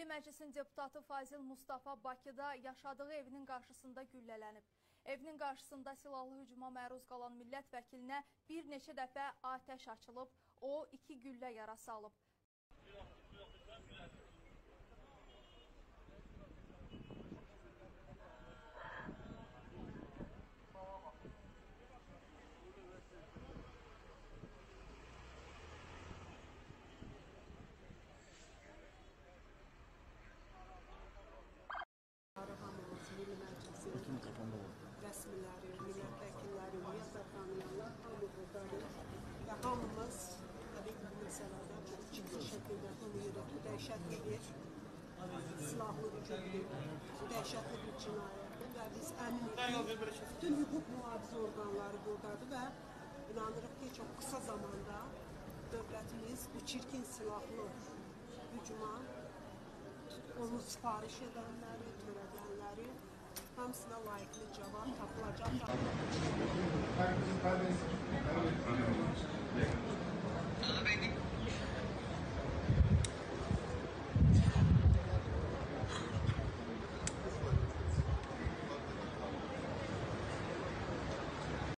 Milli Məclisin deputatı Fazil Mustafa Bakıda yaşadığı evinin qarşısında güllələnib. Evinin qarşısında silahlı hücuma məruz qalan millət vəkilinə bir neçə dəfə atəş açılıb, o 2 güllə yarası alıb. Hamımız Milli Məclisin rəsmiləri, millət vəkilləri, ümumiyyətlə tanıyanlar hamı buradadır və hamımız təbii ki, bu məsələdə çox ciddi şəkildə tanıyırıq. Bu dəhşətli bir silahlı hücumdur, bu dəhşətli bir cinayətdir və biz əminik ki, bütün hüquq mühafizə orqanları buradadır və inanırıq ki, çox qısa zamanda dövlətimiz bu çirkin silahlı hücuma onu sipariş edənləri, törədənləri hamısına layiqli cavab tapılacaq.